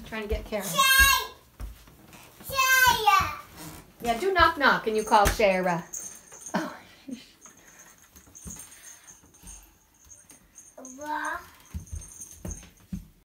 Trying to get Karen. Shaya. Yeah, do knock knock and you call Shara. Oh.